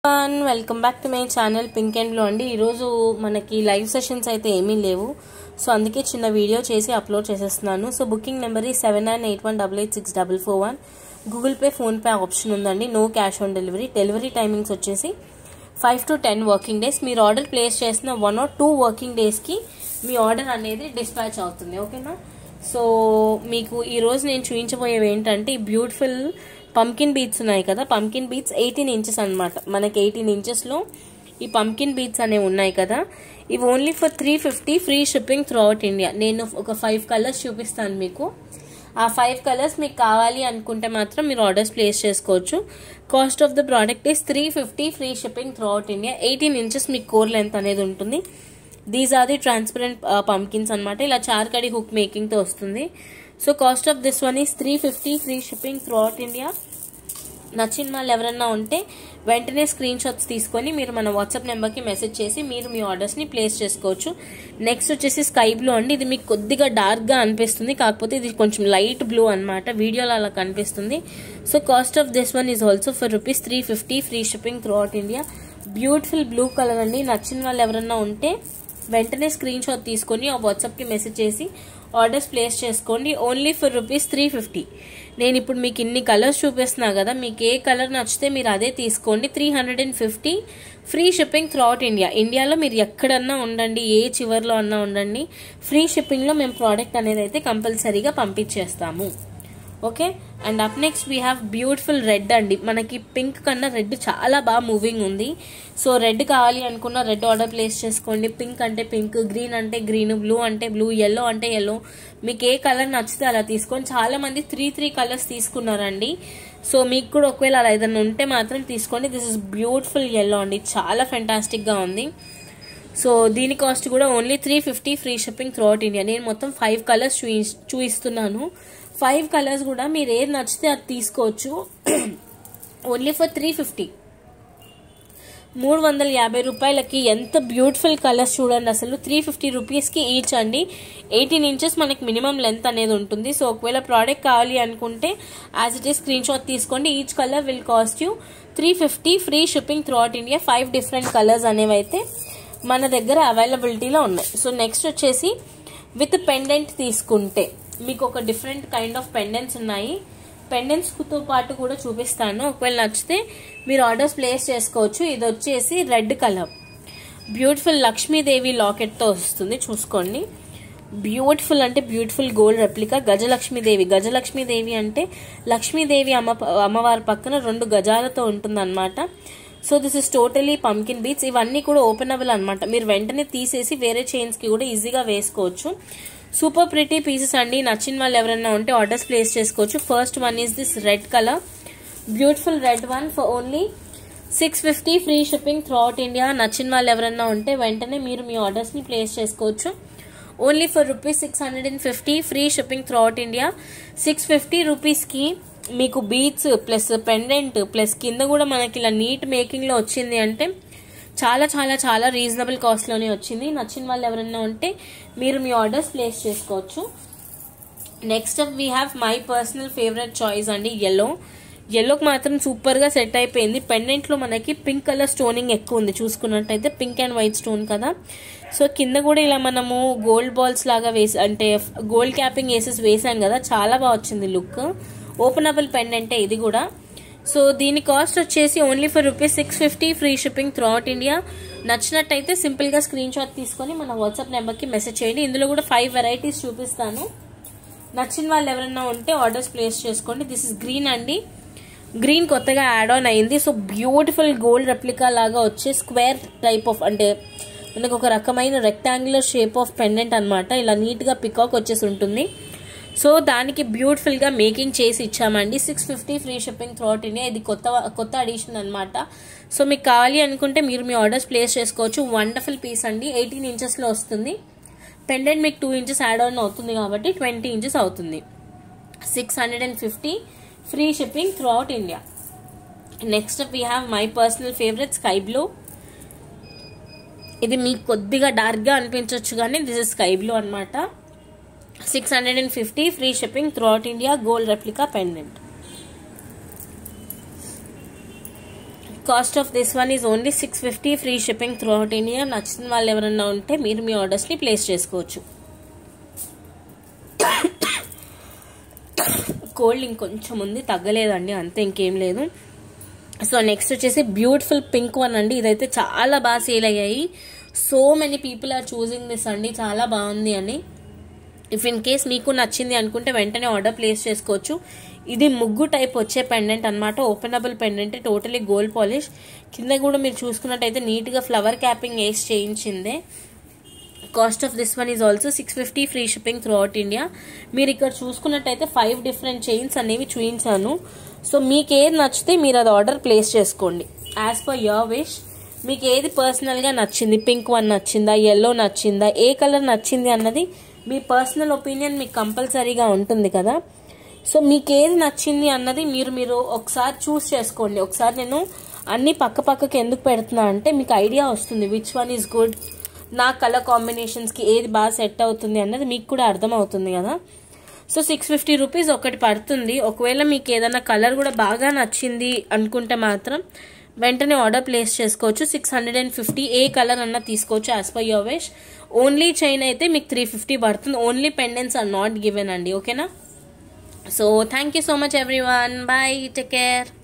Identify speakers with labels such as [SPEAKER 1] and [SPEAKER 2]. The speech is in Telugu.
[SPEAKER 1] Welcome back to my channel pink and blue అండి. ఈరోజు మనకి లైవ్ సెషన్స్ అయితే ఏమీ లేవు, సో అందుకే చిన్న వీడియో చేసి అప్లోడ్ చేసేస్తున్నాను. So booking number 7981886441. Google pay, PhonePe option ఉందండి. No cash on delivery. Delivery timings వచ్చేసి 5 to 10 వర్కింగ్ డేస్. మీరు ఆర్డర్ ప్లేస్ చేసిన 1 or 2 వర్కింగ్ డేస్కి మీ ఆర్డర్ అనేది డిస్పాచ్ అవుతుంది. ఓకేనా? సో మీకు ఈరోజు నేను చూపించబోయేవి ఏంటంటే బ్యూటిఫుల్ పంకిన్ బీట్స్ ఉన్నాయి కదా. పంకిన్ బీట్స్ 18 inches అనమాట. మనకి 18 inchesలో ఈ పంకిన్ బీట్స్ అనేవి ఉన్నాయి కదా. ఇవి only for 350 free shipping throughout India. నేను ఒక 5 కలర్స్ చూపిస్తాను మీకు. ఆ 5 కలర్స్ మీకు కావాలి అనుకుంటే మాత్రం మీరు ఆర్డర్స్ ప్లేస్ చేసుకోవచ్చు. Cost of the product is 350 free shipping throughout India. 18 inches మీకు కోర్ లెంత్ అనేది ఉంటుంది. These are the transparent pumpkins అనమాట. ఇలా చార్కడి హుక్ మేకింగ్తో వస్తుంది. So cost of this one is 350 free shipping throughout India. నచ్చిన వాళ్ళు ఎవరన్నా ఉంటే వెంటనే స్క్రీన్ షాట్స్ తీసుకొని మీరు మన వాట్సాప్ నెంబర్కి మెసేజ్ చేసి మీరు మీ ఆర్డర్స్ని ప్లేస్ చేసుకోవచ్చు. నెక్స్ట్ వచ్చేసి స్కై బ్లూ అండి. ఇది మీకు కొద్దిగా డార్క్గా అనిపిస్తుంది, కాకపోతే ఇది కొంచెం లైట్ బ్లూ అనమాట. వీడియోలో అలా కనిపిస్తుంది. So cost of this one is also for ₹350 free shipping throughout India. Beautiful blue colour అండి. నచ్చిన వాళ్ళు ఎవరన్నా ఉంటే వెంటనే స్క్రీన్ షాట్ తీసుకొని ఆ వాట్సాప్కి మెసేజ్ చేసి ఆర్డర్స్ ప్లేస్ చేసుకోండి. Only for ₹350. నేను ఇప్పుడు మీకు ఇన్ని కలర్స్ చూపిస్తున్నా కదా, మీకు ఏ కలర్ నచ్చితే మీరు అదే తీసుకోండి. 350 free shipping throughout India. ఇండియాలో మీరు ఎక్కడన్నా ఉండండి, ఏ చివర్లో అన్నా ఉండండి, ఫ్రీ షిప్పింగ్లో మేము ప్రోడక్ట్ అనేది అయితే కంపల్సరీగా పంపించేస్తాము. Okay, and up next we have beautiful red అండి. మనకి పింక్ కన్నా రెడ్ చాలా బాగా మూవింగ్ ఉంది. సో రెడ్ కావాలి అనుకున్న రెడ్ ఆర్డర్ ప్లేస్ చేసుకోండి. పింక్ అంటే పింక్, గ్రీన్ అంటే గ్రీన్, బ్లూ అంటే బ్లూ, ఎల్లో అంటే ఎల్లో. మీకు ఏ కలర్ నచ్చితే అలా తీసుకోండి. చాలా మంది 3 కలర్స్ తీసుకున్నారండి. సో మీకు కూడా ఒకవేళ అలా ఏదైనా ఉంటే మాత్రం తీసుకోండి. దిస్ ఇస్ బ్యూటిఫుల్ ఎల్లో అండి, చాలా ఫెంటాస్టిక్గా ఉంది. సో దీని కాస్ట్ కూడా only 350 free shipping throughout India. నేను మొత్తం 5 కలర్స్ చూపిస్తున్నాను. 5 కలర్స్ కూడా మీరు ఏది నచ్చితే అది తీసుకోవచ్చు. Only for 350. 350 రూపాయలకి ఎంత బ్యూటిఫుల్ కలర్స్ చూడండి అసలు. 350 రూపీస్కి ఈచ్ అండి. 18 inches మనకి మినిమం లెంత్ అనేది ఉంటుంది. సో ఒకవేళ ప్రోడక్ట్ కావాలి అనుకుంటే as it is screenshot తీసుకోండి. Each colour will cost you 350 free shipping throughout India. 5 different colours అనేవి అయితే మన దగ్గర అవైలబిలిటీలో ఉన్నాయి. సో నెక్స్ట్ వచ్చేసి విత్ పెండెంట్ తీసుకుంటే మీకు ఒక డిఫరెంట్ కైండ్ ఆఫ్ పెండెంట్స్ ఉన్నాయి. పెండెంట్స్తో పాటు కూడా చూపిస్తాను. ఒకవేళ నచ్చితే మీరు ఆర్డర్స్ ప్లేస్ చేసుకోవచ్చు. ఇది వచ్చేసి రెడ్ కలర్ బ్యూటిఫుల్ లక్ష్మీదేవి లాకెట్తో వస్తుంది. చూసుకోండి, బ్యూటిఫుల్ అంటే beautiful gold replica Gajalakshmidevi. Gajalakshmidevi అంటే లక్ష్మీదేవి అమ్మవారి పక్కన 2 గజాలతో ఉంటుందన్నమాట. So this is totally pumpkin beads. ఇవన్నీ కూడా ఓపెనబుల్ అనమాట. మీరు వెంటనే తీసేసి వేరే చైన్స్కి కూడా ఈజీగా వేసుకోవచ్చు. సూపర్ ప్రిటీ పీసెస్ అండి. నచ్చిన వాళ్ళు ఎవరైనా ఉంటే ఆర్డర్స్ ప్లేస్ చేసుకోవచ్చు. First one is this red colour, beautiful red one for only 650 free shipping throughout India. నచ్చిన వాళ్ళు ఎవరైనా ఉంటే వెంటనే మీరు మీ ఆర్డర్స్ని ప్లేస్ చేసుకోవచ్చు. Only for ₹650 free shipping throughout India. 650 రూపీస్కి మీకు బీట్స్ ప్లస్ పెండెంట్ ప్లస్ కింద కూడా మనకి ఇలా నీట్ మేకింగ్లో వచ్చింది అంటే చాలా చాలా చాలా రీజనబుల్ కాస్ట్లోనే వచ్చింది. నచ్చిన వాళ్ళు ఎవరైనా ఉంటే మీరు మీ ఆర్డర్స్ ప్లేస్ చేసుకోవచ్చు. Next up we have my personal favourite choice అండి, ఎల్లో. ఎల్లోకి మాత్రం సూపర్గా సెట్ అయిపోయింది. పెండెంట్లో మనకి పింక్ కలర్ స్టోనింగ్ ఎక్కువ ఉంది. చూసుకున్నట్టయితే పింక్ అండ్ వైట్ స్టోన్ కదా. సో కింద కూడా ఇలా మనము గోల్డ్ బాల్స్ లాగా వేసి అంటే గోల్డ్ క్యాపింగ్ వేసాం కదా, చాలా బాగా వచ్చింది లుక్. ఓపెనబుల్ పెండెంటే ఇది కూడా. సో దీని కాస్ట్ వచ్చేసి only for ₹650 free shipping throughout India. నచ్చినట్టయితే సింపుల్గా స్క్రీన్ షాట్ తీసుకొని మన వాట్సాప్ నెంబర్కి మెసేజ్ చేయండి. ఇందులో కూడా 5 వెరైటీస్ చూపిస్తాను. నచ్చిన వాళ్ళు ఎవరైనా ఉంటే ఆర్డర్స్ ప్లేస్ చేసుకోండి. దిస్ ఇస్ గ్రీన్ అండి. గ్రీన్ కొత్తగా యాడ్ ఆన్ అయింది. సో బ్యూటిఫుల్ గోల్డ్ రెప్లికా లాగా వచ్చే స్క్వేర్ టైప్ ఆఫ్ అంటే మనకు ఒక రకమైన రెక్టాంగులర్ షేప్ ఆఫ్ పెండెంట్ అనమాట. ఇలా నీట్గా పికాక్ వచ్చేసి ఉంటుంది. సో దానికి బ్యూటిఫుల్గా మేకింగ్ చేసి ఇచ్చామండి. 650 free shipping throughout India. ఇది కొత్త అడిషన్ అనమాట. సో మీకు కావాలి అనుకుంటే మీరు మీ ఆర్డర్స్ ప్లేస్ చేసుకోవచ్చు. వండర్ఫుల్ పీస్ అండి. 18 inchesలో వస్తుంది. పెండెంట్ మీకు 2 inches యాడ్ ఆన్ అవుతుంది కాబట్టి 20 inches అవుతుంది. 650 free shipping throughout India. Next we have my personal favourite sky blue. ఇది మీకు కొద్దిగా డార్క్గా అనిపించవచ్చు కానీ దిస్ ఇస్ స్కై బ్లూ అనమాట. 650 free shipping throughout India. Gold replica pendant. Cost of this one is only 650, free shipping throughout India. నచ్చిన వాళ్ళు ఎవరన్నా ఉంటే మీరు మీ ఆర్డర్స్ని ప్లేస్ చేసుకోవచ్చు. కోల్డ్ ఇంకొంచెం ఉంది, తగ్గలేదండి, అంతే, ఇంకేం లేదు. సో నెక్స్ట్ వచ్చేసి బ్యూటిఫుల్ పింక్ వన్ అండి. ఇదైతే చాలా బాగా సేల్ అయ్యాయి. So many people are choosing this అండి. చాలా బాగుంది అండి. ఇఫ్ ఇన్ కేస్ మీకు నచ్చింది అనుకుంటే వెంటనే ఆర్డర్ ప్లేస్ చేసుకోవచ్చు. ఇది ముగ్గు టైప్ వచ్చే పెండెంట్ అనమాట. Openable pendant, totally gold polish. కింద కూడా మీరు చూసుకున్నట్టయితే నీట్గా ఫ్లవర్ క్యాపింగ్ వేసి చేయించిందే. Cost of this one is also 650, free shipping throughout India. మీరు ఇక్కడ చూసుకున్నట్టయితే 5 డిఫరెంట్ చైన్స్ అనేవి చూపించాను. సో మీకు ఏది నచ్చితే మీరు అది ఆర్డర్ ప్లేస్ చేసుకోండి యాజ్ పర్ యువర్ విష్. మీకు ఏది పర్సనల్గా నచ్చింది, పింక్ వన్ నచ్చిందా, ఎల్లో నచ్చిందా, ఏ కలర్ నచ్చింది అన్నది మీ పర్సనల్ ఒపీనియన్ మీకు కంపల్సరీగా ఉంటుంది కదా. సో మీకు ఏది నచ్చింది అన్నది మీరు ఒకసారి చూస్ చేసుకోండి. ఒకసారి నేను అన్ని పక్కకి ఎందుకు పెడుతున్నా అంటే మీకు ఐడియా వస్తుంది విచ్ వన్ ఈజ్ గుడ్, నా కలర్ కాంబినేషన్స్కి ఏది బాగా సెట్ అవుతుంది అన్నది మీకు కూడా అర్థం అవుతుంది కదా. సో 650 రూపీస్ ఒకటి పడుతుంది. ఒకవేళ మీకు ఏదైనా కలర్ కూడా బాగా నచ్చింది అనుకుంటే మాత్రం వెంటనే ఆర్డర్ ప్లేస్ చేసుకోవచ్చు. 650 ఏ కలర్ అన్నా తీసుకోవచ్చు as per your wish. Only chain అయితే మీకు 350 పడుతుంది. Only pendants are not given అండి, ఓకేనా. So thank you so much everyone, bye, take care.